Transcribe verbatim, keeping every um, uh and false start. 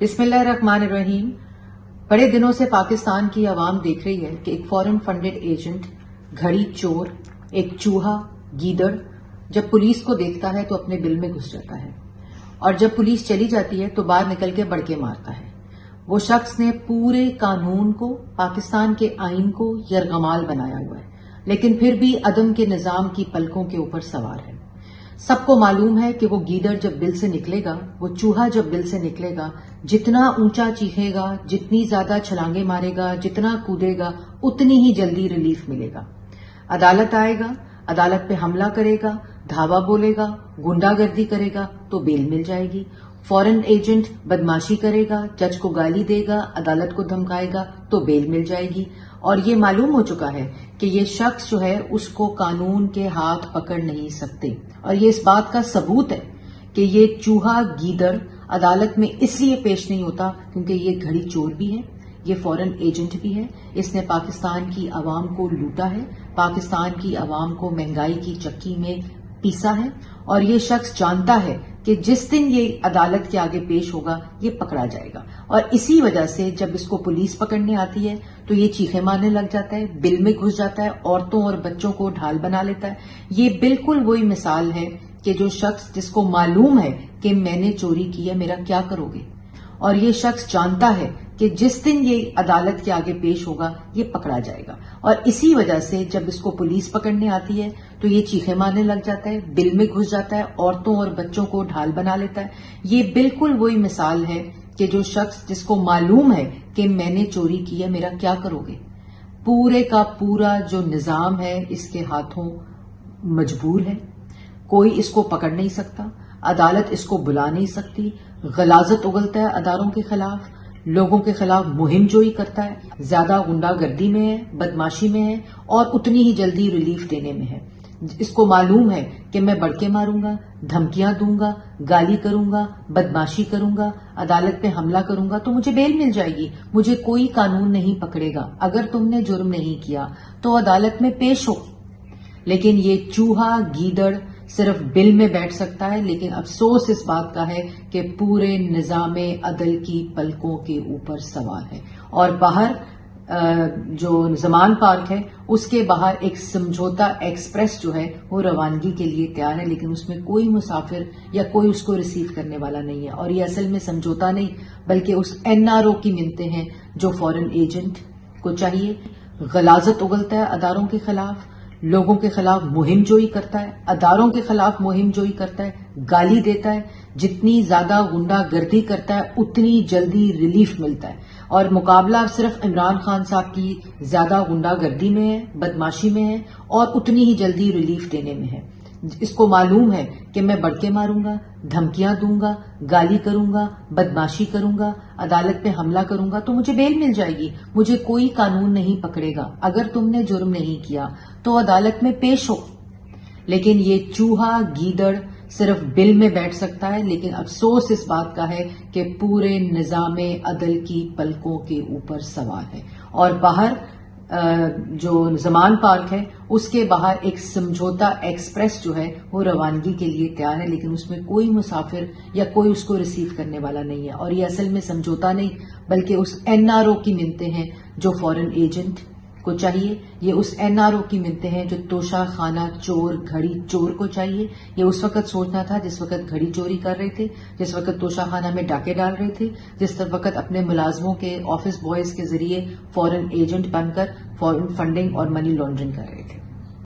بسم اللہ الرحمن الرحیم۔ بڑے دنوں سے پاکستان کی عوام دیکھ رہی ہے کہ ایک فورن فنڈڈ ایجنٹ، گھڑی چور، ایک چوہا، گیدڑ جب پولیس کو دیکھتا ہے تو اپنے بل میں گھس جاتا ہے، اور جب پولیس چلی جاتی ہے تو باہر نکل کے بڑکے مارتا ہے۔ وہ شخص نے پورے قانون کو، پاکستان کے آئین کو یرغمال بنایا ہوا ہے، لیکن پھر بھی عدم کے نظام کی پلکوں کے اوپر سوار ہے۔ سب کو معلوم ہے کہ وہ گیدڑ جب بل سے نکلے گا، وہ چوہا جب بل سے نکلے گا، جتنا اونچا چیخے گا، جتنی زیادہ چھلانگیں مارے گا، جتنا کودے گا، اتنی ہی جلدی ریلیف ملے گا۔ عدالت آئے گا، عدالت پہ حملہ کرے گا، دھاوا بولے گا، گنڈا گردی کرے گا تو بیل مل جائے گی۔ فورن ایجنٹ بدماشی کرے گا، جج کو گالی دے گا، عدالت کو دھمکائے گا تو بیل مل جائے گی۔ اور یہ معلوم ہو چکا ہے کہ یہ شخص جو ہے اس کو قانون کے ہاتھ پکڑ نہیں سکتے، اور یہ اس بات کا ثبوت ہے کہ یہ چوہا گیدڑ عدالت میں اس لیے پیش نہیں ہوتا کیونکہ یہ گھڑی چور بھی ہے، یہ فورن ایجنٹ بھی ہے، اس نے پاکستان کی عوام کو لوٹا ہے، پاکستان کی عوام کو مہنگائی کی چکی میں پیسا ہے، اور یہ شخص جانتا ہے کہ جس دن یہ عدالت کے آگے پیش ہوگا یہ پکڑا جائے گا، اور اسی وجہ سے جب اس کو پولیس پکڑنے آتی ہے تو یہ چیخیں مارنے لگ جاتا ہے، بل میں گھس جاتا ہے، عورتوں اور بچوں کو ڈھال بنا لیتا ہے۔ یہ بالکل وہی مثال ہے کہ جو شخص جس کو معلوم ہے کہ میں نے چوری کی ہے، میرا کیا کرو گے، اور یہ شخص جانتا ہے کہ جس دن یہ عدالت کے آگے پیش ہوگا یہ پکڑا جائے گا، اور اسی وجہ سے جب اس کو پولیس پکڑنے آتی ہے تو یہ چیخیں مارنے لگ جاتا ہے، بل میں گھس جاتا ہے، عورتوں اور بچوں کو ڈھال بنا لیتا ہے۔ یہ بالکل وہی مثال ہے کہ جو شخص جس کو معلوم ہے کہ میں نے چوری کی ہے، میرا کیا کرو گے۔ پورے کا پورا جو نظام ہے اس کے ہاتھوں مجبور ہے، کوئی اس کو پکڑ نہیں سکتا، عدالت اس کو بلا نہیں سکتی، غلاظت اگلتا ہے اداروں کے خلاف، لوگوں کے خلاف مہم جوئی کرتا ہے، زیادہ غنڈہ گردی میں ہے، بدماشی میں ہے، اور اتنی ہی جلدی ریلیف دینے میں ہے۔ اس کو معلوم ہے کہ میں بڑکے ماروں گا، دھمکیاں دوں گا، گالی کروں گا، بدماشی کروں گا، عدالت پہ حملہ کروں گا تو مجھے بیل مل جائے گی، مجھے کوئی قانون نہیں پکڑے گا۔ اگر تم نے جرم نہیں کیا تو عدالت میں پیش ہو۔ لیکن یہ چوہا گیدڑ صرف بل میں بیٹھ سکتا ہے، لیکن افسوس اس بات کا ہے کہ پورے نظام عدل کی پلکوں کے اوپر سوار ہے۔ اور باہر جو زمان پارک ہے اس کے باہر ایک سمجھوتا ایکسپریس جو ہے وہ روانگی کے لیے تیار ہے، لیکن اس میں کوئی مسافر یا کوئی اس کو ریسیو کرنے والا نہیں ہے، اور یہ اصل میں سمجھوتا نہیں بلکہ اس این آر او کی منتیں ہیں جو فورن ایجنٹ کو چاہیے۔ غلاظت اگلتا ہے اداروں کے خلاف، لوگوں کے خلاف مہم جوئی کرتا ہے، اداروں کے خلاف مہم جوئی کرتا ہے، گالی دیتا ہے، جتنی زیادہ غنڈہ گردی کرتا ہے اتنی جلدی ریلیف ملتا ہے، اور مقابلہ صرف عمران خان صاحب کی زیادہ غنڈہ گردی میں ہے، بدماشی میں ہے، اور اتنی ہی جلدی ریلیف دینے میں ہے۔ اس کو معلوم ہے کہ میں بڑکے ماروں گا، دھمکیاں دوں گا، گالی کروں گا، بدماشی کروں گا، عدالت پہ حملہ کروں گا تو مجھے بیل مل جائے گی، مجھے کوئی قانون نہیں پکڑے گا۔ اگر تم نے جرم نہیں کیا تو عدالت میں پیش ہو۔ لیکن یہ چوہا گیدڑ صرف بل میں بیٹھ سکتا ہے، لیکن افسوس اس بات کا ہے کہ پورے نظام عدل کی پلکوں کے اوپر سوار ہے۔ اور باہر جو زمان پارک ہے اس کے باہر ایک سمجھوتا ایکسپریس جو ہے وہ روانگی کے لیے تیار ہے، لیکن اس میں کوئی مسافر یا کوئی اس کو ریسیو کرنے والا نہیں ہے، اور یہ اصل میں سمجھوتا نہیں بلکہ اس این آر او کی منتیں ہیں جو فورن ایجنٹ کو چاہیے۔ یہ اس این آر او کی منتیں ہیں جو توشہ خانہ چور گھڑی چور کو چاہیے۔ یہ اس وقت سوچنا تھا جس وقت گھڑی چوری کر رہے تھے، جس وقت توشہ خانہ میں ڈاکے ڈال رہے تھے، جس وقت اپنے ملازموں کے آفس بوائز کے ذریعے فورن ایجنٹ بن کر فورن فنڈنگ اور منی لانڈرنگ کر رہے تھے۔